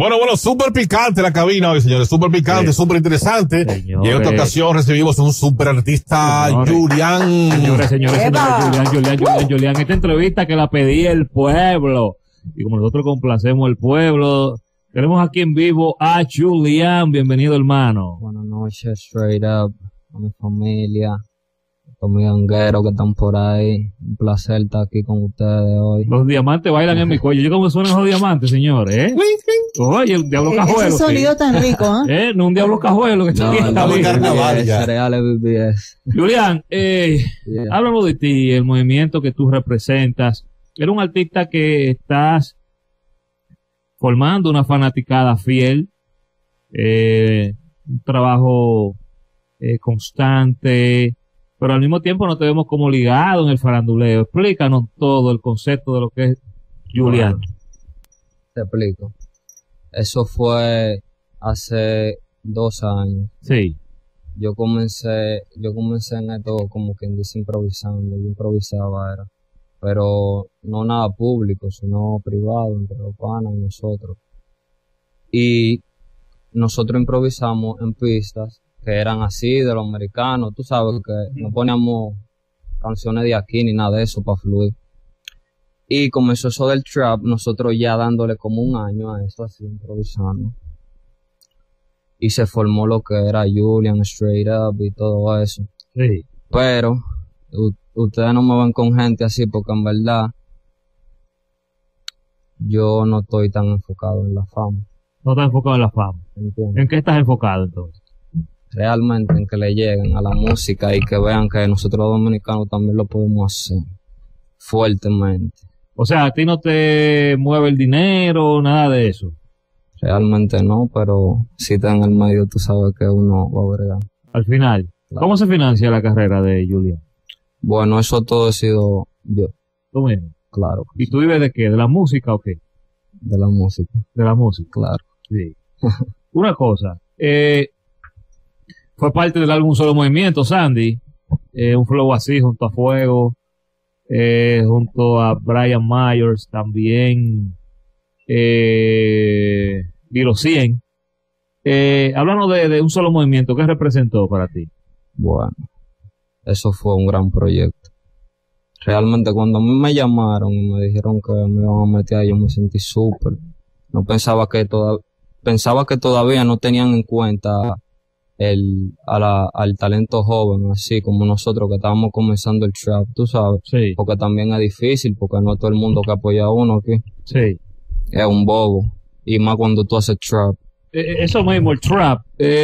Bueno, súper picante la cabina hoy, señores. Súper picante, súper interesante. Señores. Y en esta ocasión recibimos un súper artista, Julián. Señores, Julián. Esta entrevista que la pedía el pueblo. Y como nosotros complacemos al pueblo, tenemos aquí en vivo a Julián. Bienvenido, hermano. Buenas noches, straight up, a mi familia, a todos mis gangueros que están por ahí. Un placer estar aquí con ustedes hoy. Los diamantes bailan en mi cuello. Yo como suenan los diamantes, señores, Oye, un diablo cajuelo. Ese sonido tan rico, No un diablo cajuelo que está bien. estamos en carnaval ya. Cereales BBS. Julián, háblanos de ti, el movimiento que tú representas. Eres un artista que estás formando una fanaticada fiel, un trabajo constante, pero al mismo tiempo no te vemos como ligado en el faranduleo. Explícanos todo el concepto de lo que es Julián. Te explico. Eso fue hace 2 años. Sí. Yo comencé en esto como quien dice improvisando. Yo improvisaba era. Pero no nada público, sino privado, entre los panas y nosotros. Y nosotros improvisamos en pistas que eran así, de los americanos, tú sabes que no poníamos canciones de aquí ni nada de eso para fluir. Y comenzó eso del trap, nosotros ya dándole como 1 año a eso, así improvisando. Y se formó lo que era Julián, Straight Up y todo eso. Sí. Pero ustedes no me ven con gente así porque en verdad yo no estoy tan enfocado en la fama. No estás enfocado en la fama. ¿Entiendes? ¿En qué estás enfocado entonces? Realmente en que le lleguen a la música y que vean que nosotros los dominicanos también lo podemos hacer fuertemente. O sea, a ti no te mueve el dinero, nada de eso. Realmente no, pero si está en el medio tú sabes que uno va a bregar. Al final, Claro. ¿cómo se financia la carrera de Julián? Bueno, eso todo ha sido yo, Tú mismo. claro, ¿Y tú vives de qué? ¿De la música o qué? de la música, De la música. claro. Sí. Una cosa, fue parte del álbum Solo Movimiento, Sandy, un flow así junto a Fuego, junto a Brian Myers también, Viro 100. Háblanos de un Solo Movimiento, ¿qué representó para ti? Bueno, eso fue un gran proyecto. Realmente cuando a mí me llamaron y me dijeron que me iban a meter ahí, yo me sentí súper. No pensaba que todavía no tenían en cuenta al talento joven, así como nosotros que estábamos comenzando el trap, tú sabes. Sí, Porque también es difícil, porque no todo el mundo que apoya a uno aquí sí. es un bobo. Y más cuando tú haces trap. Eso mismo, el trap.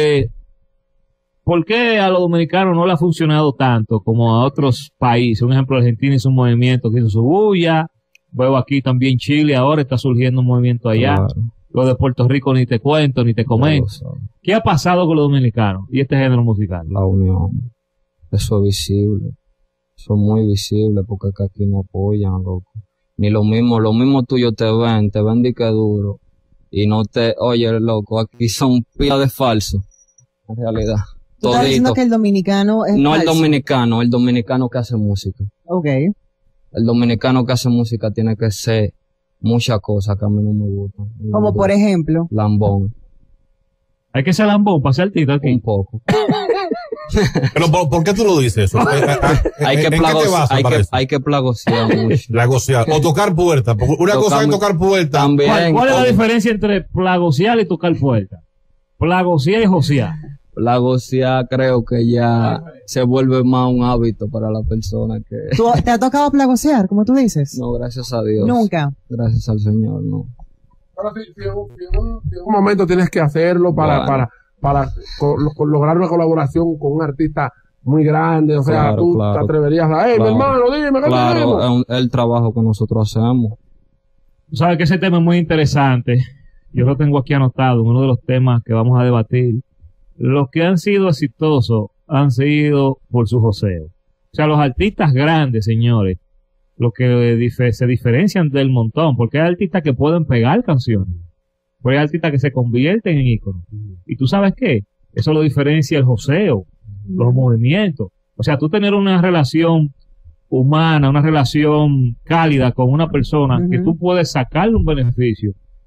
¿Por qué a los dominicanos no le ha funcionado tanto como a otros países? Un ejemplo, Argentina hizo un movimiento que hizo su bulla. Veo aquí también Chile, ahora está surgiendo un movimiento allá. Claro, Lo de Puerto Rico ni te cuento, ni te comento. claro, ¿Qué ha pasado con los dominicanos y este género musical? la unión. Eso es visible. Eso es muy visible porque es que aquí no apoyan, loco. Ni lo mismo tuyo te ven de que duro. Y no oye, loco, aquí son pila de falsos. En realidad. Tú estás diciendo Todito. que el dominicano es No el falso. dominicano que hace música. Ok. El dominicano que hace música tiene que ser muchas cosas que a mí no me gustan. Como por ejemplo. Lambón. Hay que ser lambón para ser artista aquí. Un poco. Pero ¿por qué tú lo dices eso? Hay que ¿En qué te basas para eso? hay que plagosear mucho. Plagosear. O tocar puertas. Porque una cosa es tocar puertas. También. ¿Cuál es la diferencia entre plagosear y tocar puerta? Plagosear y josear. Plagosear creo que ya se vuelve más un hábito para la persona que... ¿Te ha tocado plagosear, como tú dices? No, gracias a Dios. Nunca. Gracias al Señor, no. Pero si en un momento tienes que hacerlo para lograr una colaboración con un artista muy grande, o sea, Claro, tú claro. te atreverías a, mi Claro. hermano, dime, ¿qué Claro, tenemos? es el trabajo que nosotros hacemos. Tú sabes que ese tema es muy interesante. Yo lo tengo aquí anotado, uno de los temas que vamos a debatir. Los que han sido exitosos han sido por su joseo. O sea, los artistas grandes, señores, los que se diferencian del montón, porque hay artistas que pueden pegar canciones, pero hay artistas que se convierten en íconos. ¿Y tú sabes qué? Eso lo diferencia el joseo, los movimientos. O sea, tú tener una relación humana, una relación cálida con una persona que tú puedes sacarle un beneficio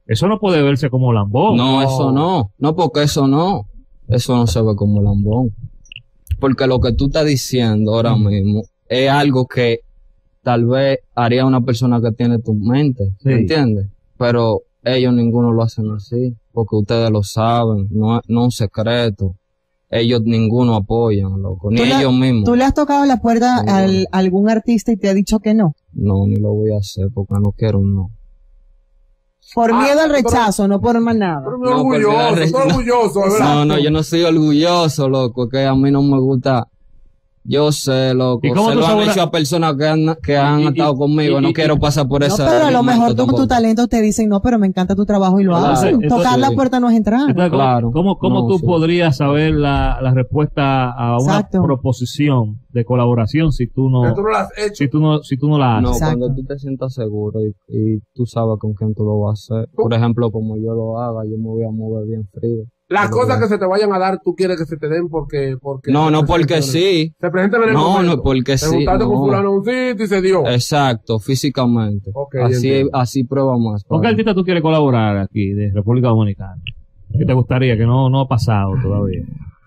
Eso no puede verse como lambón. No, eso no. No, porque eso no se ve como lambón. Porque lo que tú estás diciendo ahora mismo es algo que tal vez haría una persona que tiene tu mente, Sí. ¿me entiendes? Pero ellos ninguno lo hacen así, porque ustedes lo saben, no es un secreto. Ellos ninguno apoyan, loco, ni ellos mismos. ¿Tú le has tocado la puerta No. a algún artista y te ha dicho que no? No, ni lo voy a hacer porque no quiero un no. Por Ah, miedo al pero- rechazo, no por más nada. Pero muy No, porque orgulloso, la estoy orgulloso, de ¿verdad? No, yo no soy orgulloso, loco, que a mí no me gusta. Yo sé, loco, ¿Y cómo se tú lo han sabes- hecho a personas que han y- estado conmigo, no y- quiero pasar por No, esa. pero a lo mejor tú con tu talento te dicen, no, pero me encanta tu trabajo y lo Claro, hacen. entonces- Tocar la puerta no es entrar. Entonces, Claro. ¿cómo No, tú sí. podrías saber la respuesta a una Exacto. proposición de colaboración si tú Que no, tú no lo has hecho. si tú no la haces? No, Exacto. cuando tú te sientas seguro y tú sabes con quién tú lo vas a hacer. Por ejemplo, como yo lo haga, yo me voy a mover bien frío. Las Pero cosas bien. que se te vayan a dar, tú quieres que se te den porque No, no se porque presentan- sí. Se presentan en el No, momento. no porque Te sí. juntaste con no. fulano en un sitio y se dio. Exacto, físicamente. Ok, así, entiendo. así prueba más. ¿Con qué padre. artista tú quieres colaborar aquí de República Dominicana? ¿Qué te gustaría? Que no ha pasado todavía.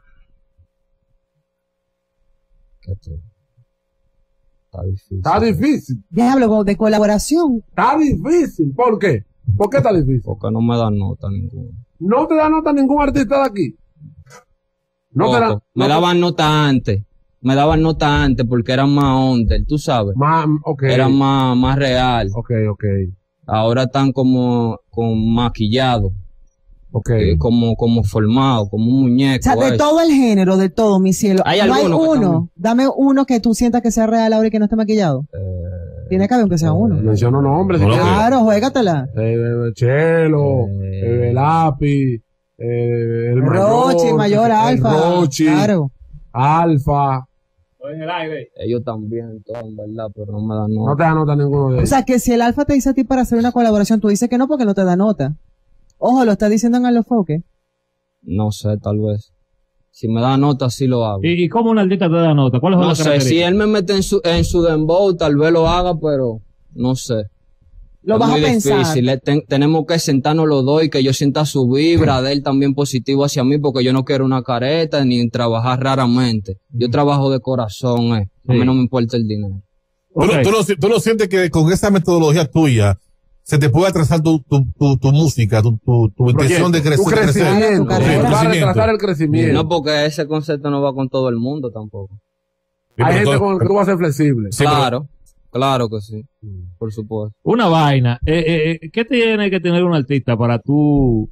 Que te- Está difícil. Está difícil. Diablo, de colaboración. Está difícil. ¿Por qué? ¿Por qué está difícil? Porque no me dan nota ninguna. No te da nota ningún artista de aquí. No te da. Loco, me daban nota antes. Me daban nota antes porque eran más under, tú sabes. Más, ok. Eran más real. Ok, ok. Ahora están como maquillados, Ok. como formados, como un O muñeco. sea, de eso. todo el género, de todo, mi cielo. Hay no hay algunos que uno. también. Dame uno que tú sientas que sea real ahora y que no esté maquillado. Tiene que haber aunque sea uno. Menciono nombres. si No, quieres. Claro, juégatela. Chelo, Lápiz, el Rochi, Mayor, el Alfa. Rochi, Claro. Alfa. En el aire. Ellos también, todo en verdad, pero no me dan No nota. te da nota ninguno de O ellos. sea, que si el Alfa te dice a ti para hacer una colaboración, tú dices que no porque no te da nota. Ojo, lo está diciendo en Alofoque. No sé, tal vez. Si me da nota, sí lo hago. ¿Y cómo un artista te da nota? ¿Cuáles son No las sé, si características? él me mete en su dembow, tal vez lo haga, pero no sé. Lo Es vas a muy pensar. difícil. Tenemos que sentarnos los dos y que yo sienta su vibra de él también positivo hacia mí, porque yo no quiero una careta ni trabajar raramente. Yo trabajo de corazón, A Sí. mí no me importa el dinero. Ok. ¿Tú no sientes que con esa metodología tuya se te puede atrasar tu música, tu intención de Tu crecer? crecimiento. Tu carrera. Va a crecimiento. retrasar el crecimiento. No, porque ese concepto no va con todo el mundo tampoco. Sí, Hay pero gente todo- con el que tú vas a ser flexible. Sí, pero- Claro, claro que sí. Por supuesto. Una vaina. ¿Qué tiene que tener un artista para tú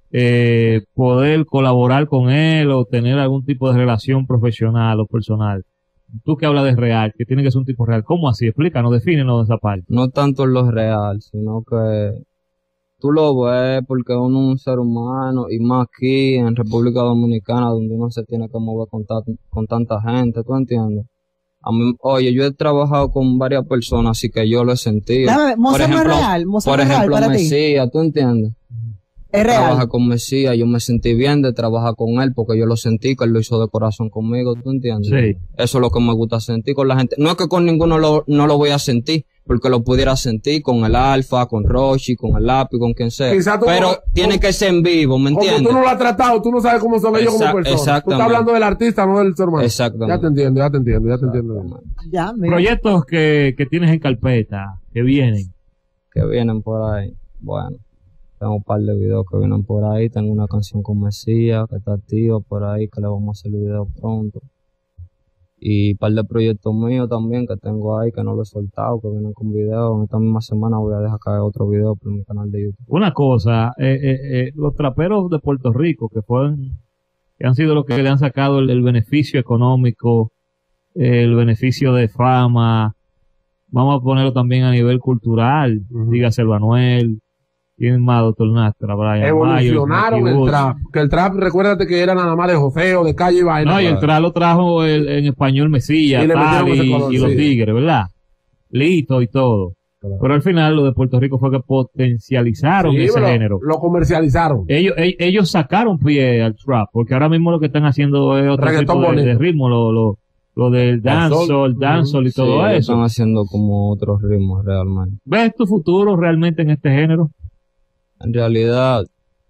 poder colaborar con él o tener algún tipo de relación profesional o personal? Tú que hablas de real, que tiene que ser un tipo real. ¿Cómo así? Explícanos, defínenos esa parte. No tanto en lo real, sino que tú lo ves porque uno es un ser humano y más aquí en República Dominicana donde uno se tiene que mover con tanta gente, ¿tú entiendes? A mí, oye, yo he trabajado con varias personas así que yo lo he sentido. Dame, Mozart no es real. Mozart por no es real ejemplo, para ti. Mesías, ¿tú entiendes? Es Trabaja real. con Mesías, yo me sentí bien de trabajar con él porque yo lo sentí, que él lo hizo de corazón conmigo, ¿tú entiendes? Sí. Eso es lo que me gusta sentir con la gente. No es que con ninguno no lo voy a sentir, porque lo pudiera sentir con el Alfa, con Rochi, con el Lápiz, con quien sea. Quizá tú Pero como- tiene que ser en vivo, ¿me Como entiendes? tú no lo has tratado, tú no sabes cómo son ellos como personas. Tú exactamente. estás hablando del artista, no del ser humano. Exactamente. Ya te entiendo, ya te entiendo, ya te entiendo. Ya, mira. Proyectos que tienes en carpeta, que vienen. Que vienen por ahí. Bueno, tengo un par de videos que vienen por ahí. Tengo una canción con Mesías, que está activa por ahí, que le vamos a hacer el video pronto. Y un par de proyectos míos también que tengo ahí, que no lo he soltado, que vienen con videos. En esta misma semana voy a dejar caer otro video por mi canal de YouTube. Una cosa, los traperos de Puerto Rico, que han sido los que le han sacado el beneficio económico, el beneficio de fama, vamos a ponerlo también a nivel cultural, dígase el Manuel, tienen más Dr. Nastra, Brian Evolucionaron Mayo, el Woods. trap. Que el trap, recuérdate que era nada más de jofeo, de calle y vaina. No, y el trap lo trajo en español Mesías, Y le metieron Tali ese color, y los sí. Tigres, ¿verdad? Lito y todo. Claro. Pero al final lo de Puerto Rico fue que potencializaron Sí, ese pero género. lo comercializaron. Ellos sacaron pie al trap, porque ahora mismo lo que están haciendo es otro Reggaetón tipo de bonito. ritmo, lo del dancehall y todo Sí, eso. están haciendo como otros ritmos realmente. ¿Ves tu futuro realmente en este género? En realidad,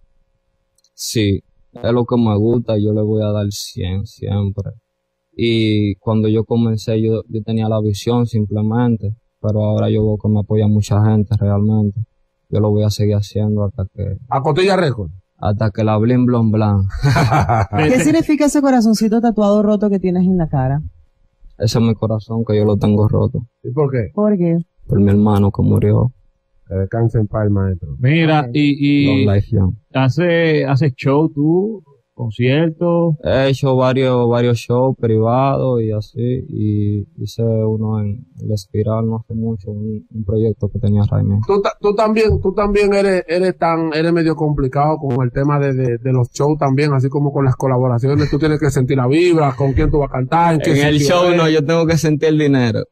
sí, es lo que me gusta y yo le voy a dar 100 siempre. Y cuando yo comencé, yo tenía la visión simplemente, pero ahora yo veo que me apoya mucha gente realmente. Yo lo voy a seguir haciendo A Cotilla Record. hasta que la bling blon blan. ¿Qué significa ese corazoncito tatuado roto que tienes en la cara? Ese es mi corazón que yo lo tengo roto. ¿Y por qué? ¿Por qué? Por mi hermano que murió. Que descanse en paz, maestro. Mira, Ok. Long life young. hace show tú, conciertos. He hecho varios shows privados y así, y hice uno en el Espiral no hace mucho, un proyecto que tenía Raimi. Tú también eres medio complicado con el tema de los shows también, así como con las colaboraciones. Tú tienes que sentir la vibra, con quién tú vas a cantar, qué En el sitio show es. no, yo tengo que sentir el dinero.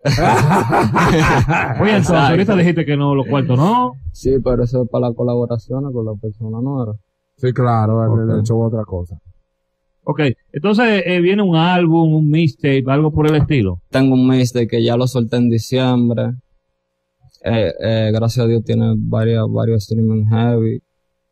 Oye, entonces, ahorita dijiste que no, los cuartos no. Sí, pero eso es para las colaboraciones con la persona nueva. Sí, claro, el Ok. show es otra cosa. Ok, entonces viene un álbum, un mixtape, algo por el estilo. Tengo un mixtape que ya lo solté en diciembre. Gracias a Dios tiene varios streaming heavy.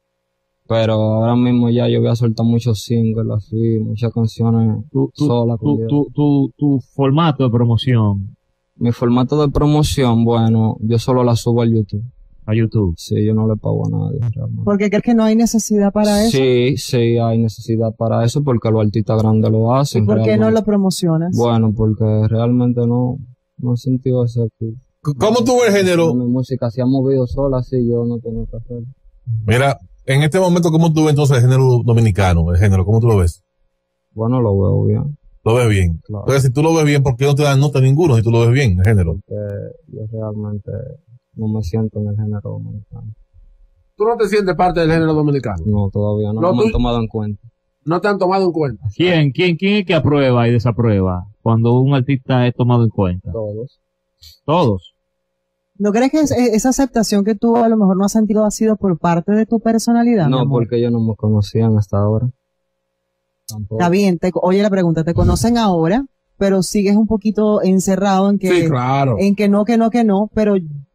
Pero ahora mismo ya yo voy a soltar muchos singles así, muchas canciones solas. con Dios. Tu formato de promoción Mi formato de promoción, bueno, yo solo la subo al YouTube. a YouTube. Sí, yo no le pago a nadie realmente. ¿Por qué crees que no hay necesidad para eso? Sí, hay necesidad para eso porque los artistas grandes lo ¿Y hacen. por qué no realmente. lo promocionas? Bueno, porque realmente no he sentido ese aquí. ¿Cómo tú ves el género? Mi música se ha movido sola, así yo no tengo que hacer. Mira, en este momento, ¿cómo tú ves entonces el género dominicano? El género, ¿cómo tú lo ves? Bueno, lo veo bien, ¿Lo ves bien? claro. Entonces, si tú lo ves bien, ¿por qué no te dan nota ninguno si tú lo ves bien, el género? Porque yo realmente no me siento en el género dominicano. ¿Tú no te sientes parte del género dominicano? No, todavía no, No, me han tú- tomado en cuenta. ¿No te han tomado en cuenta? ¿Quién es que aprueba y desaprueba cuando un artista es tomado en cuenta? Todos. Todos. ¿No crees que esa aceptación que tú a lo mejor no has sentido ha sido por parte de tu personalidad? mi No, amor? porque ellos no me conocían hasta ahora. Tampoco. Está bien, oye la pregunta, te conocen ahora, pero sigues un poquito encerrado en que, Sí, claro. que no, pero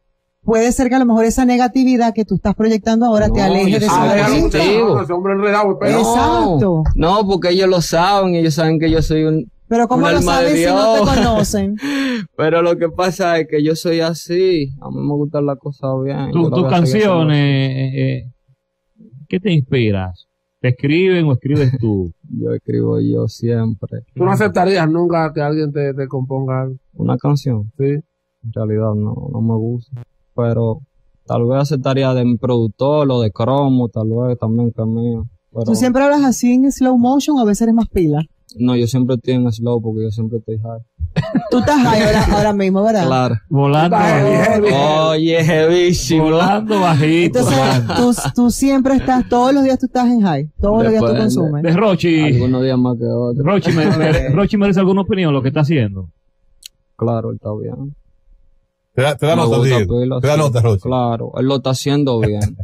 puede ser que a lo mejor esa negatividad que tú estás proyectando ahora te No, aleje yo de soy ese Aleja artista. mucho, artista. Digo. ese hombre enredado, pero Exacto. No, porque ellos lo saben, ellos saben que yo soy un... Pero ¿cómo Un lo alma de sabes si no te Dios. conocen? Pero lo que pasa es que yo soy así, a mí me gustan las cosas bien. yo Tus lo voy a seguir haciendo canciones, ¿qué te inspiras? ¿Te escriben o escribes tú? así. Yo escribo yo siempre. tú no aceptarías nunca que alguien te componga algo. Una canción, Sí. en realidad no me gusta, pero tal vez aceptaría de mi productor o de Cromo, tal vez también que es mío. Pero ¿Tú siempre hablas así en slow motion o a veces eres más pila? no, yo siempre estoy en slow porque yo siempre estoy high. Tú estás high ahora mismo, ¿verdad? Claro. Volando Heavy, bajito. heavy. Oye, heavísimo. Volando bajito. Entonces, tú siempre estás, todos los días tú estás en high, todos los días tú Depende. consumes. De Rochi. Algunos días más que otros. Rochi merece alguna opinión lo que está haciendo. Claro, él está bien. Te da Me nota, gusta Diego. pila, Te da sí. nota, Rochi. Claro, él lo está haciendo bien.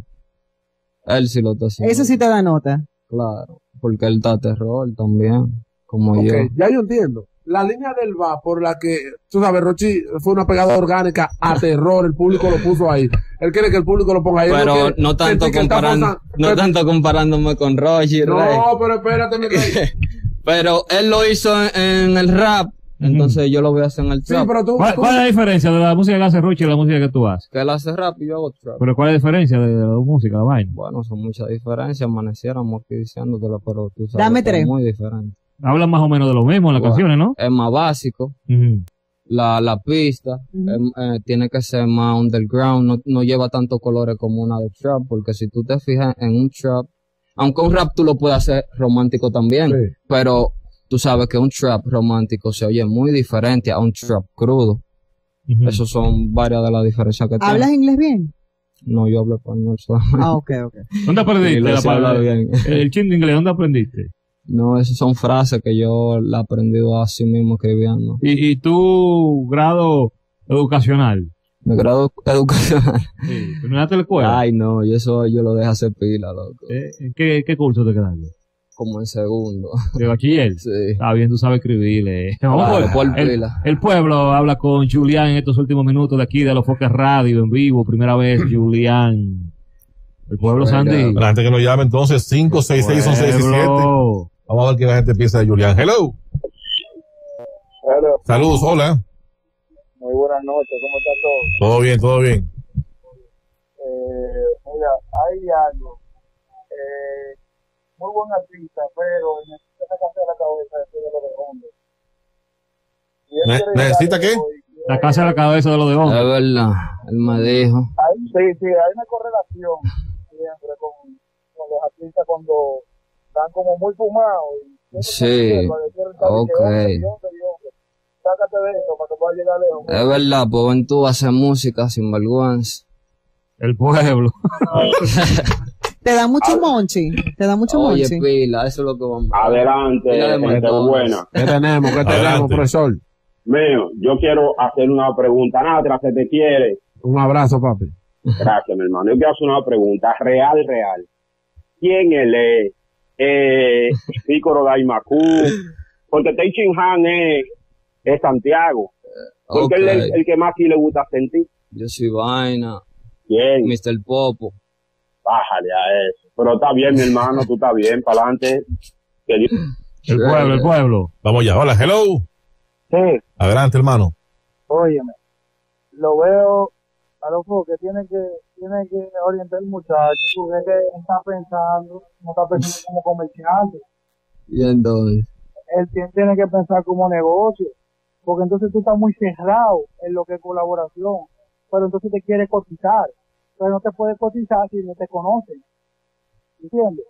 Él sí lo está haciendo. Eso sí te da nota. Claro, porque él está terror también, como Ok, yo. ya yo entiendo. La línea del va por la que, tú sabes, Rochi fue una pegada orgánica a terror, el público lo puso ahí. Él quiere que el público lo ponga ahí. él Pero quiere no tanto sentir que está comparando, forzando- no tanto comparándome con Roger, No, Rey. pero espérate, mi rey. Pero él lo hizo en el rap, entonces yo lo voy a hacer en el Sí, trap. pero tú, ¿Cuál es la diferencia de la música que hace Rochi y la música que tú haces? Que él hace rap y yo hago trap. Pero ¿cuál es la diferencia de la música, la vaina? Bueno, son muchas diferencias, amaneciéramos aquí diciéndotelo, pero tú sabes Dame que es tres. muy diferente. Hablan más o menos de lo mismo en las Bueno. canciones, ¿no? Es más básico, Ujú. la pista Ujú. tiene que ser más underground, no lleva tantos colores como una de trap, porque si tú te fijas en un trap, aunque un rap tú lo puedes hacer romántico también, Sí. pero tú sabes que un trap romántico se oye muy diferente a un trap crudo. Ujú. Esas son varias de las diferencias que tiene. ¿Hablas inglés bien? No, yo hablo español solamente. Ah, ok. ¿Dónde Y aprendiste lo la sé hablar palabra? bien. El chin de inglés, ¿dónde aprendiste? No, esas son frases que yo la he aprendido así mismo escribiendo. ¿Y tu grado educacional? Mi grado educacional. Sí. ¿Terminaste la escuela? Ay, no, y eso yo lo dejé hacer pila, loco. ¿En qué curso te quedaste? Como en segundo. ¿De bachiller? Sí. Está bien, tú sabes escribirle. Vamos Claro, por- por el, pila. el pueblo habla con Julián en estos últimos minutos de aquí de Los Foques Radio en vivo. Primera vez, Julián. El pueblo, Sandy. La gente que nos llame entonces, 566-1117. Pueblo. Vamos a ver qué la gente piensa de Julián. Hello. Hello. Saludos, hola. Muy buenas noches, ¿cómo está todo? Todo bien, todo bien. Mira, hay algo. Muy buen artista, pero necesita sacarse de la cabeza de lo de hombres. ¿Necesita qué? La casa de la cabeza de los de Es hombre. verdad, él me dijo. Sí, hay una correlación siempre con los artistas cuando están como muy fumados. Sí, ok. Sácate de eso para que puedas llegar lejos. Es verdad, pues ven tú a hacer música sin vergüenza. El pueblo. Te da mucho monchi. Te da mucho Oye, monchi. pila, eso es lo que vamos a Adelante, Pila de gente McDonald's. buena. ¿Qué tenemos? ¿Qué tenemos, Adelante. profesor? Mío, yo quiero hacer una pregunta. Natra, se te quiere. Un abrazo, papi. Gracias, mi hermano. Yo quiero hacer una pregunta real. ¿Quién él es? Pícoro Daimacú. Porque Teichin Han es Santiago. Porque él es el que más sí le gusta sentir. Yo soy Vaina, Bien, Mr. Popo. bájale a eso. Pero está bien, mi hermano, tú estás bien, para adelante. Que Dios... El pueblo, el pueblo. Vamos ya, hola, hello. Sí, Adelante, hermano. óyeme, lo veo a lo que tiene que orientar el muchacho, porque es que está pensando, no está pensando como comerciante. Y entonces, Él tiene que pensar como negocio, porque entonces tú estás muy cerrado en lo que es colaboración, pero entonces te quiere cotizar, pero no te puede cotizar si no te conocen, ¿entiendes?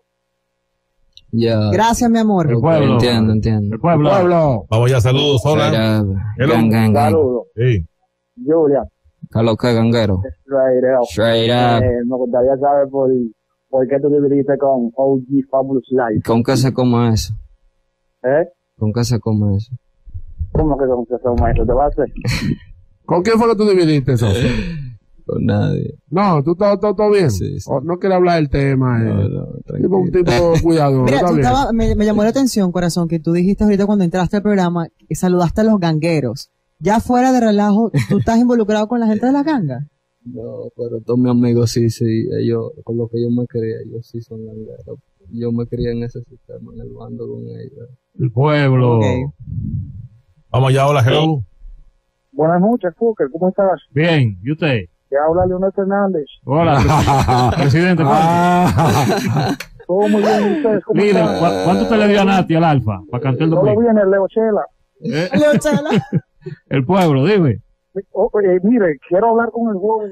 ya. Gracias, mi amor. El pueblo. Entiendo. El pueblo. Pueblo. Vamos ya, saludos, hola. Hello. Gang. Saludos, Sí. Julia, Carlos, ¿qué ganguero? straight up. Straight up. Me gustaría saber por qué tú dividiste con OG Fabulous Life, ¿Con qué se come eso? ¿eh? ¿Con qué se come eso? ¿Cómo que son maestros? ¿Te vas a hacer? ¿Con quién fue que tú dividiste eso? Con nadie. No, tú todo bien. Sí. No quieres hablar del tema. No, Tipo un tranquilo. tipo cuidado. Mira, está tú bien. me llamó la atención, corazón, que tú dijiste ahorita cuando entraste al programa y saludaste a los gangueros. Ya fuera de relajo, ¿tú estás involucrado con la gente de la ganga? No, pero todos mis amigos sí, ellos, con lo que yo me crié, ellos sí son gangueros. Yo me crié en ese sistema, en el bando con ellos. El pueblo. Ok. Vamos ya, hola, hello. Buenas noches, Fuker, ¿cómo estás? Bien. ¿Y usted? Te habla Leonel Fernández. Hola, presidente. Todo muy bien, ¿y ustedes cómo Mire, están? ¿cuánto usted le dio a Nati, al Alfa, para cantar el Todo domingo? bien, el Leo Chela. Leo Chela. El pueblo, dime. Mire, quiero hablar con el joven,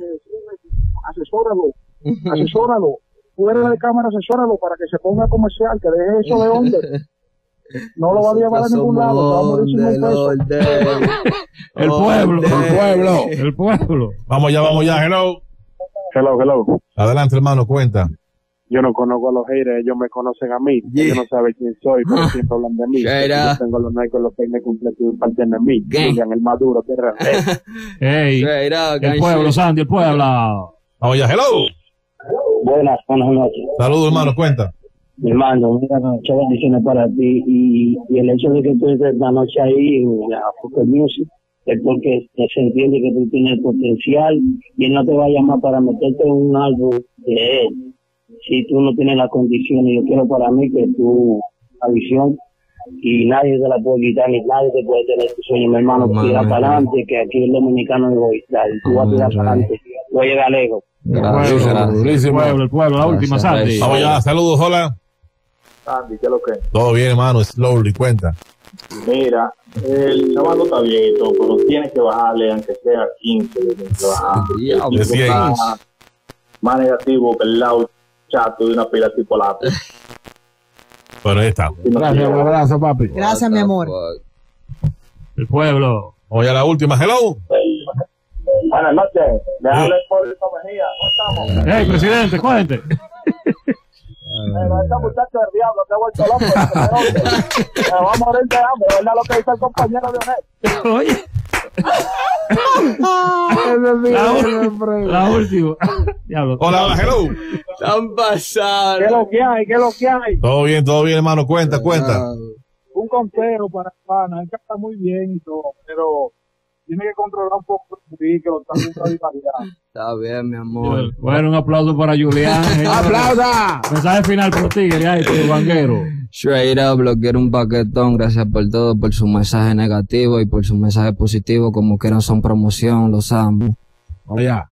asesóralo, fuera de cámara, asesóralo para que se ponga comercial, que deje eso de hombre. No lo va a llevar a ningún lado, se va a morir sin un peso. El pueblo. El pueblo. Vamos ya, hello. Hello. Adelante, hermano, cuenta. Yo no conozco a los haters, ellos me conocen a mí. Yeah. Ellos no saben quién soy, pero siempre hablan de mí. Straight up. Yo tengo los Nike, los peines completos y parten de mí. Gang. Julián, el maduro, que es Hey, Straight up, el gang pueblo, shit. Sandy, el pueblo. Vamos ya, hello. Buenas noches. Saludos, hermano, cuenta. Mi hermano, mira, muchas bendiciones para ti y el hecho de que tú estés la noche ahí en la Fuker Music es porque se entiende que tú tienes potencial y él no te va a llamar para meterte en un álbum de él si tú no tienes las condiciones. Yo quiero para mí que tú, la visión, y nadie te la puede quitar ni nadie te puede tener tu sueño, mi hermano. Amén. Tira para adelante, que aquí el dominicano es egoísta y tú vas a tirar Amén. para adelante, voy a llegar lejos. Gracias. El pueblo, la última, Gracias, Sandy. Vamos ya, saludos, hola. Sandy, ¿qué es lo que? Todo bien, hermano, slowly, cuenta. Mira, el chaval está bien y todo, pero tienes que bajarle, aunque sea 15, tienes que bajar. Diablo, De 100. Está más negativo que el lado chato de una pila tipo lápiz. Bueno, ahí está. Si no Gracias, un quiero- abrazo, papi. Gracias, mi amor. El pueblo. Vamos ya a la última, hello. Buenas noches, le habla el Paulito Mejía, ¿cómo estamos? Hey, presidente, cuente. Esta muchacha del diablo se ha vuelto loco. Se va a morir de hambre, ¿verdad? Lo que dice el compañero de Onel. Oye, la última. Diablo. Hola, hola, hello. Están pasados. ¿Qué es lo que hay? ¿Qué es lo que hay? Todo bien, hermano, cuenta. Un consejo para el pana, él canta muy bien y todo, pero tiene que controlar un poco sí, que lo están centralizando. Está bien, mi amor. Bueno, un aplauso para Julián. ¡Aplauda! Mensaje final por Tigre, ahí, tu banguero. Straight up, lo quiero un paquetón. Gracias por todo, por su mensaje negativo y por su mensaje positivo. Como quieran son promoción, los amo. Oye.